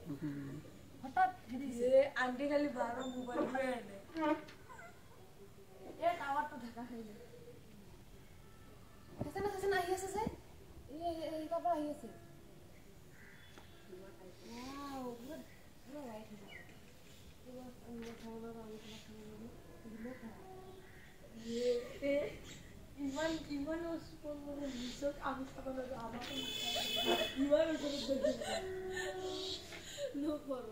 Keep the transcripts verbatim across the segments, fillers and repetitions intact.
হঠাৎ হেৰিছে আন্টি খালি বাৰৰ মোবাইল লৈ আনে এই টাৱাৰটো ঢাকা খাই যায় আছে না আছে না আহি আছে যে এই এই কাপড় আহি আছে ওয়াও গুড পুরো রাইট আছে পুরো আমি খাওয়া দাওয়া আমি খাওয়া এ ইমান ইমান স্পল মানে নিচক আমি খাওয়া দাওয়া আমাকে ইমান ওপরে দেখে নো করো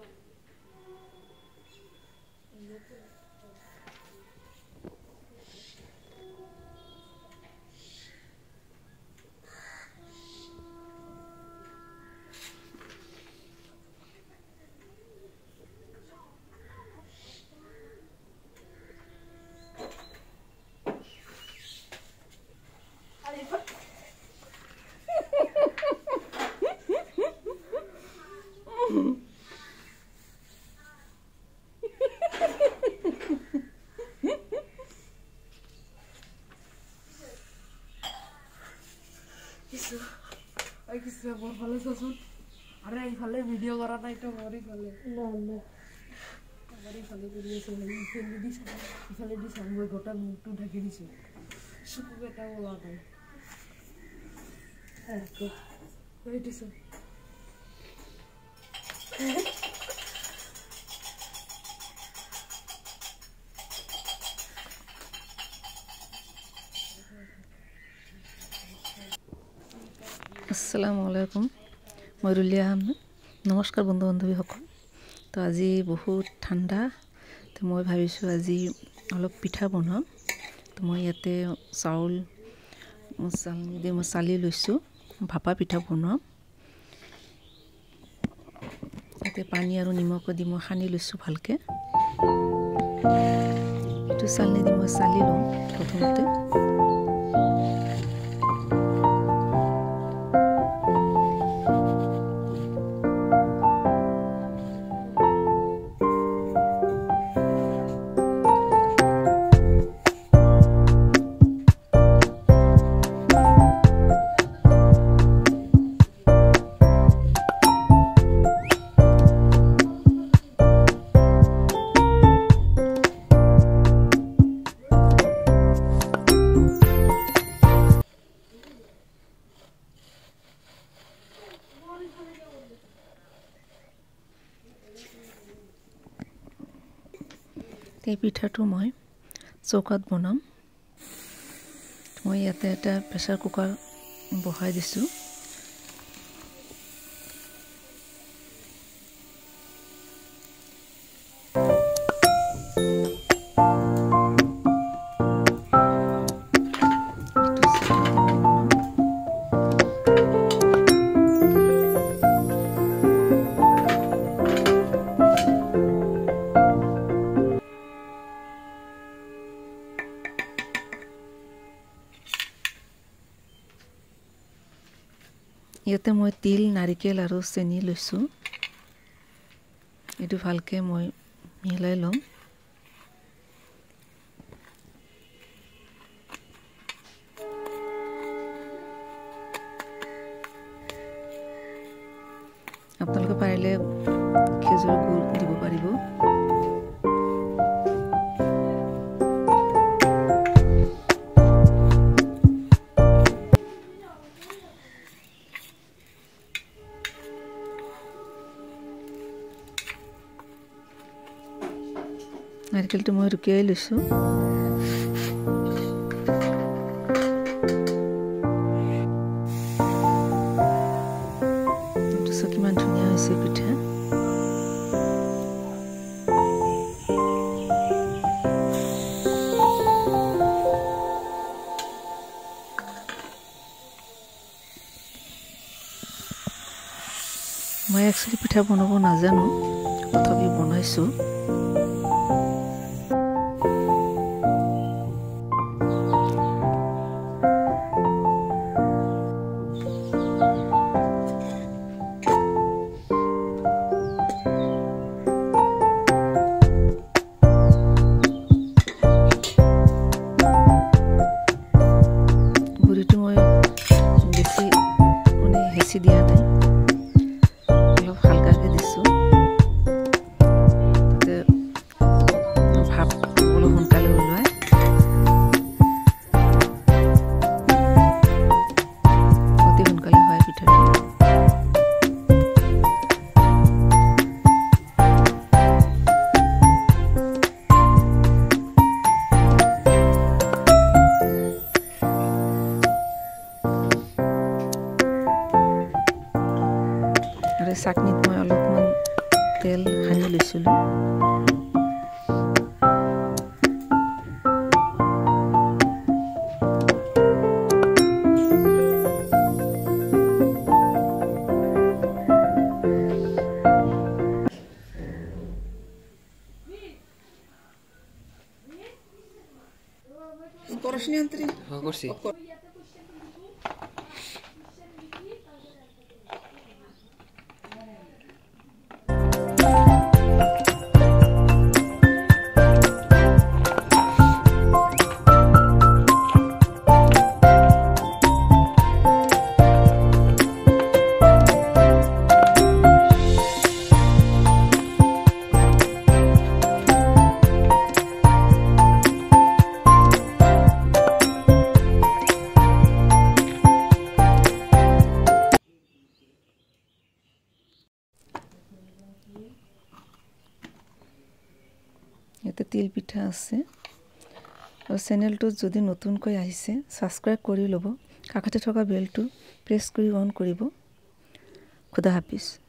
Ay, que se por favor eso son. Ahora hay fale video kara na ito mori fale. No no. Mori fale video se lagi fale di sa. Fale di sa moi gota mutu dhake dise. Suku beta bola nai. Eh ko. Wait is. Assalamualaikum মৰুলিয়া নমস্কাৰ বন্ধু বান্ধৱীসকল তো আজি বহুত ঠাণ্ডা তো মই ভাবিছোঁ আজি অলপ পিঠা বনাম তো মই ইয়াতে চাউল মছলা দি মছালি লৈছোঁ ভাপা পিঠা বনাম ইয়াতে পানী আৰু নিমখ দি মই সানি লৈছোঁ ভালকৈ এইটো চালনি দি মই চালি লওঁ প্ৰথমতে এই পিঠাটো মই চৌকাত বনাম মই ইয়াতে এটা প্ৰেছাৰ কুকাৰ বহাই দিছোঁ ইয়াতে মই তিল নাৰিকেল আৰু চেনি লৈছোঁ এইটো ভালকৈ মই মিলাই লম আপোনালোকে পাৰিলে খেজুৰ গুড় দিব পাৰিব নাৰিকেলটো মই ৰুকিয়াই লৈছোঁ এইটো কিমান ধুনীয়া হৈছে পিঠা মই একচুৱেলি পিঠা বনাব নাজানো তথাপি বনাইছোঁ দিয়া নাই অলপ হালকাকৈ দিছোঁ তেল সানি লৈছিলোঁ। Скорошні антри? Корси. ইয়াতে তিল পিঠা আছে। আৰু চেনেলটো যদি নতুনকৈ আহিছে ছাবস্ক্ৰাইব কৰি ল'ব, কাষতে থকা বেলটো প্ৰেছ কৰি অন কৰিব। খুদা হাফিজ।